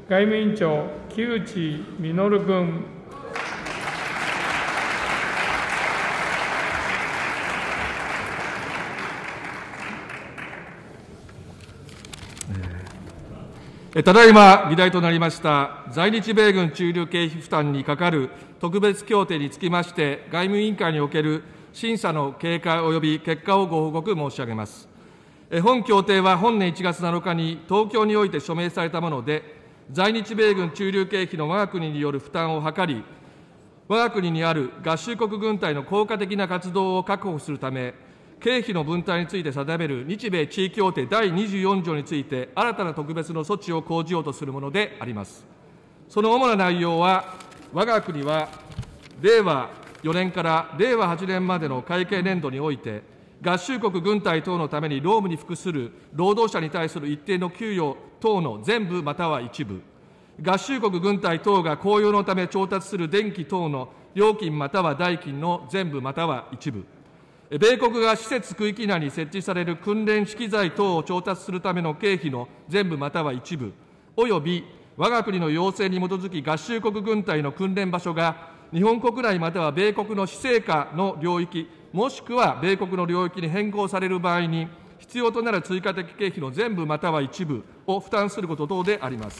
外務委員長、木内稔君。 ただいま議題となりました在日米軍駐留経費負担に係る特別協定につきまして、外務委員会における審査の経過及び結果をご報告申し上げます。本協定は本年1月7日に東京において署名されたもので、在日米軍駐留経費の我が国による負担を図り、我が国にある合衆国軍隊の効果的な活動を確保するため、経費の分担について定める日米地位協定第24条について、新たな特別の措置を講じようとするものであります。その主な内容は、我が国は令和4年から令和8年までの会計年度において、合衆国軍隊等のために労務に服する労働者に対する一定の給与等の全部または一部、合衆国軍隊等が公用のため調達する電気等の料金または代金の全部または一部、米国が施設区域内に設置される訓練資機材等を調達するための経費の全部または一部、および我が国の要請に基づき合衆国軍隊の訓練場所が日本国内または米国の施政下の領域、もしくは米国の領域に変更される場合に、必要となる追加的経費の全部または一部を負担すること等であります。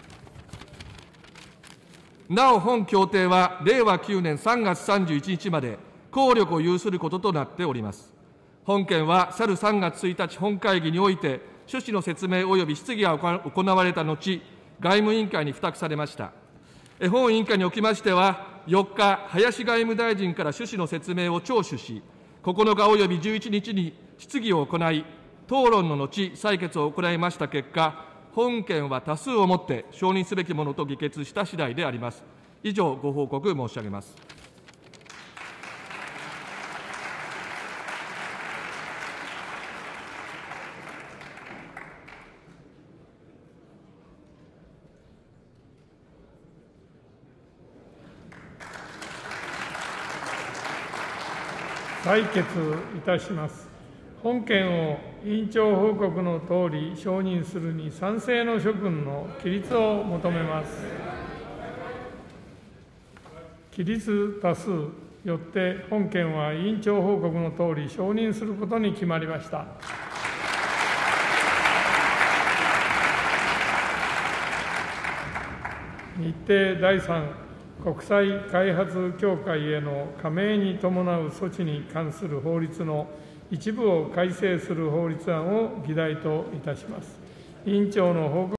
なお、本協定は令和9年3月31日まで効力を有することとなっております。本件は去る3月1日本会議において、趣旨の説明及び質疑が行われた後、外務委員会に付託されました。本委員会におきましては、4日、林外務大臣から趣旨の説明を聴取し、9日及び11日に質疑を行い、討論の後、採決を行いました結果、本件は多数をもって承認すべきものと議決した次第であります。以上、ご報告申し上げます。 採決いたします。本件を委員長報告のとおり承認するに賛成の諸君の起立を求めます。起立多数よって本件は委員長報告のとおり承認することに決まりました。日程第3国際開発協会への加盟に伴う措置に関する法律の一部を改正する法律案を議題といたします。委員長の報告